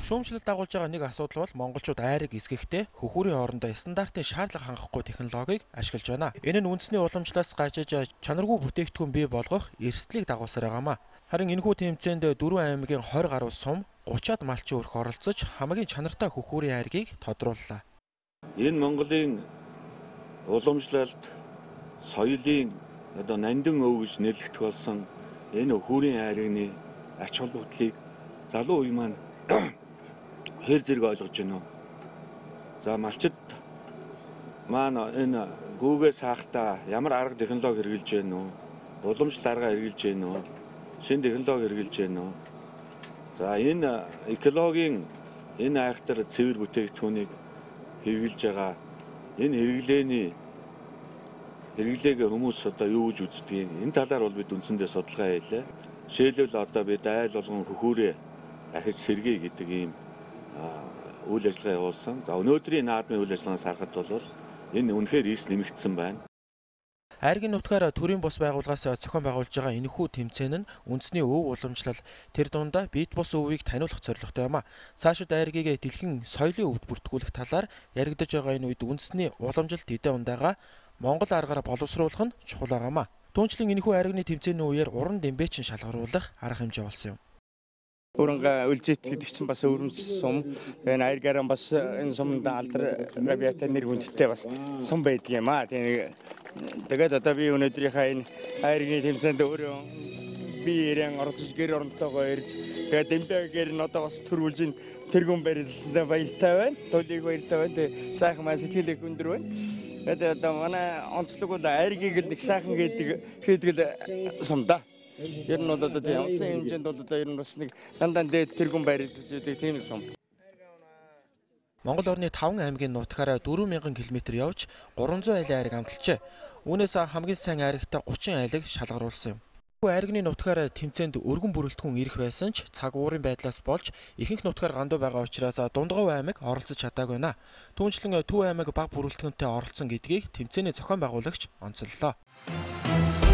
Шүүмжлэлд дагуулж байгаа нэг асуудал бол монголчууд айрыг эсгэхдээ хөхүүрийн орондоо стандартын шаардлага хангахгүй технологиг ашиглаж байна. Энэ нь үндэсний уламжлалаас гажиж чанаргүй бүтээгдэхүүн бий болгох эрсдлийг дагуулсаар байгаамаа. Харин энэхүү тэмцээнд 4 аймгийн 20 гаруй сум 30-аад малчин өрх оролцож хамгийн чанартай хөхүүрийн айргийг тодрууллаа. Энэ Монголын уламжлалт соёлын нандин өв гэж нэрлэгдэх болсон энэ хөхүүрийн айрын ач холбогдлыг залуу үе маань хэр зэрэг ойлгож байна уу? За малчид маань энэ гүүгээ саахтаа ямар арга технологи хэрэгжилж байна уу? Уламжлалт арга хэрэгжилж байна уу? Шинэ технологи хэрэгжилж байна уу? За энэ экологийн энэ айхтар цэвэр бүтээгдэхүүнийг хэрэгжилж байгаа энэ хэрэглээг хүмүүс юу гэж үздгийг энэ талаар бол бид үндсэндээ судалгаа хийлээ. Жишээлбэл бид айл болгон хөхүүрээ ахиж сэргэе гэдэг ийм үйл ажиллагаа явуулсан. За өнөөдрийн наадмын үйл ажиллагаанаас харахад бол энэ үнэхээр эрс нэмэгдсэн байна. Айргийн нутгаар төрийн бус байгууллагаас зохион байгуулж байгаа энэхүү тэмцээн нь үндэсний өв уламжлал тэр дундаа бит бус өвийг таниулах зорилготой юм а. Цаашид айргийг дэлхийн соёлын өвд бүртгүүлэх талаар яригдж байгаа энэ үед үндэсний уламжлалт эдэн ундаага Монгол аргаар боловсруулах нь чухал байгаамаа. Түүнчлэн энэхүү айргийн тэмцээний үеэр уран дэмбэчин шалгаруулах арга хэмжээ болсон юм. Уранга үлзэтгэдэг чинь бас өрөмс сум. Энэ айргаараа бас энэ сумд алдар гавьяатай нэр хүндтэй бас сум байдаг юм аа. Тэгээд би өнөөдрийнхээ энэ айргийн тэмцээнд өөрөө би ирэн оролцож гэр оронтойгоо ирж тэгээд дэмбэгээр нь бас төрүүлж ин тэргүүн барилсандаа баяртай байна. Тулиг баяртай байна. Сайхан маань сэтгэл өндөр байна. Тэгээд манай онцлог бол айргийг л нэг сайхан хийдэг сумда. Ер нь бол явсан хэмжээнд бол ер нь бас нэг дандаа дээд тэргүүн барилж байдаг тийм сум. Монгол орны 5 аймгийн нутгаараа 4000 км явж 300 айлын айрыг амталжээ. Үүнээс хамгийн сайн айрагтай 30 айлыг шалгаруулсан юм. Айргны нутгаар тэмцээнд өргөн бүрэлдэхүүн ирэх байсан ч цаг уурын байдлаас болж ихэнх нутгаар гандуу байгаа учраас Дундгов аймаг оролцож чадаагүй байна. Түүнчлэн Төв аймаг бага бүрэлдэхүүнтэй оролцсон гэдгийг тэмцээний зохион байгуулагч онцоллоо.